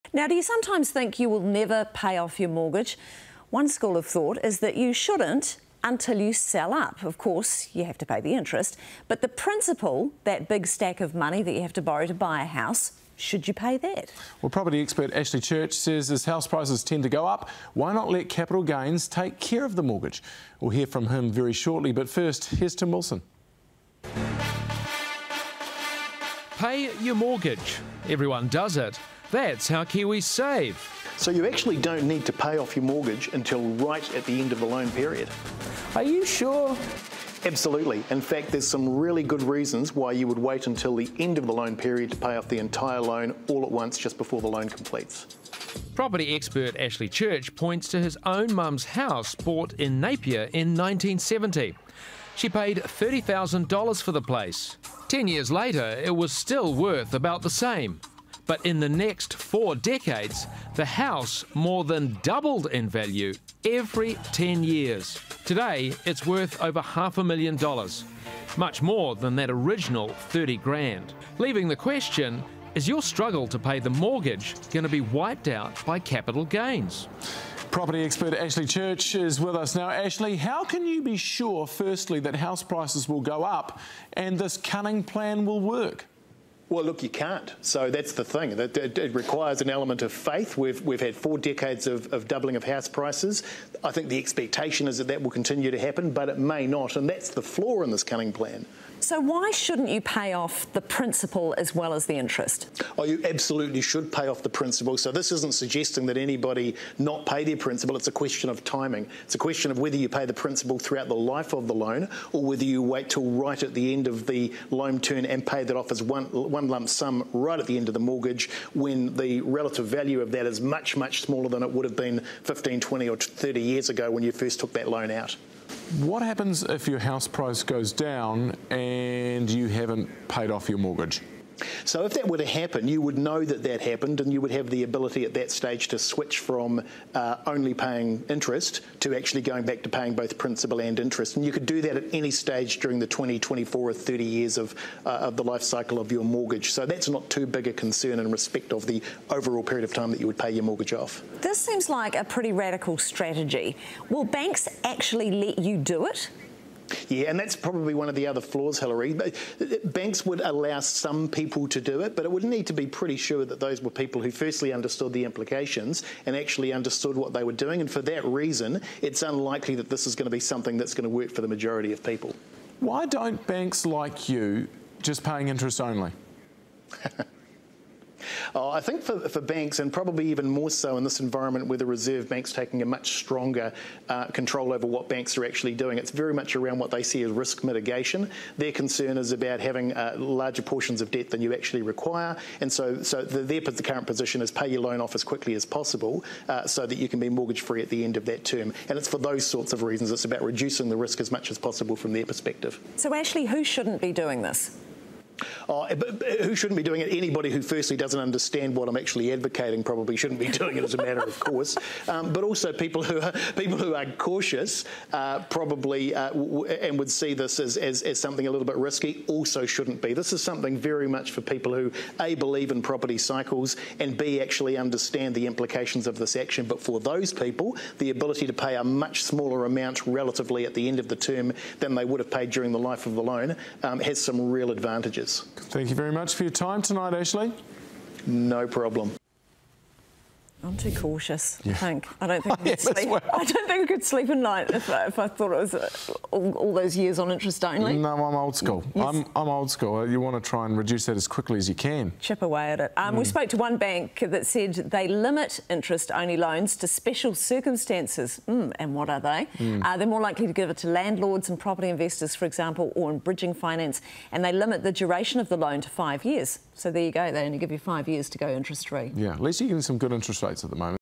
Now, do you sometimes think you will never pay off your mortgage? One school of thought is that you shouldn't until you sell up. Of course, you have to pay the interest, but the principal, that big stack of money that you have to borrow to buy a house, should you pay that? Well, property expert Ashley Church says as house prices tend to go up, why not let capital gains take care of the mortgage? We'll hear from him very shortly, but first, here's Tim Wilson. Pay your mortgage. Everyone does it. That's how Kiwis save. So you actually don't need to pay off your mortgage until right at the end of the loan period. Are you sure? Absolutely. In fact, there's some really good reasons why you would wait until the end of the loan period to pay off the entire loan all at once just before the loan completes. Property expert Ashley Church points to his own mum's house bought in Napier in 1970. She paid $30,000 for the place. 10 years later, it was still worth about the same. But in the next 4 decades, the house more than doubled in value every 10 years. Today, it's worth over $500,000, much more than that original 30 grand. Leaving the question, is your struggle to pay the mortgage going to be wiped out by capital gains? Property expert Ashley Church is with us now. Ashley, how can you be sure, firstly, that house prices will go up and this cunning plan will work? Well, look, you can't. So that's the thing. It requires an element of faith. We've had 4 decades of doubling of house prices. I think the expectation is that that will continue to happen, but it may not, and that's the flaw in this cunning plan. So why shouldn't you pay off the principal as well as the interest? Oh, you absolutely should pay off the principal. So this isn't suggesting that anybody not pay their principal. It's a question of timing. It's a question of whether you pay the principal throughout the life of the loan or whether you wait till right at the end of the loan term and pay that off as one lump sum right at the end of the mortgage when the relative value of that is much, much smaller than it would have been 15, 20 or 30 years ago when you first took that loan out. What happens if your house price goes down and you haven't paid off your mortgage? So if that were to happen, you would know that that happened and you would have the ability at that stage to switch from only paying interest to actually going back to paying both principal and interest. And you could do that at any stage during the 20, 24 or 30 years of the life cycle of your mortgage. So that's not too big a concern in respect of the overall period of time that you would pay your mortgage off. This seems like a pretty radical strategy. Will banks actually let you do it? Yeah, and that's probably one of the other flaws, Hilary. Banks would allow some people to do it, but it would need to be pretty sure that those were people who firstly understood the implications and actually understood what they were doing. And for that reason, it's unlikely that this is going to be something that's going to work for the majority of people. Why don't banks like you just paying interest only? I think for banks, and probably even more so in this environment where the Reserve Bank's taking a much stronger control over what banks are actually doing, it's very much around what they see as risk mitigation. Their concern is about having larger portions of debt than you actually require, and so their current position is pay your loan off as quickly as possible so that you can be mortgage-free at the end of that term. And it's for those sorts of reasons. It's about reducing the risk as much as possible from their perspective. So, Ashley, who shouldn't be doing this? Who shouldn't be doing it? Anybody who firstly doesn't understand what I'm actually advocating probably shouldn't be doing it as a matter of course. But also people who are cautious probably and would see this as something a little bit risky also shouldn't be. This is something very much for people who A, believe in property cycles and B, actually understand the implications of this action. But for those people, the ability to pay a much smaller amount relatively at the end of the term than they would have paid during the life of the loan has some real advantages. Thank you very much for your time tonight, Ashley. No problem. I'm too cautious, Yeah. I think. I don't think I could sleep. well. I don't think I could sleep at night if I thought it was all those years on interest only. No, I'm old school. Yes. I'm old school. You want to try and reduce that as quickly as you can. Chip away at it. We spoke to one bank that said they limit interest-only loans to special circumstances. And what are they? They're more likely to give it to landlords and property investors, for example, or in bridging finance, and they limit the duration of the loan to 5 years. So there you go. They only give you 5 years to go interest-free. Yeah, at least you're getting some good interest rates at the moment.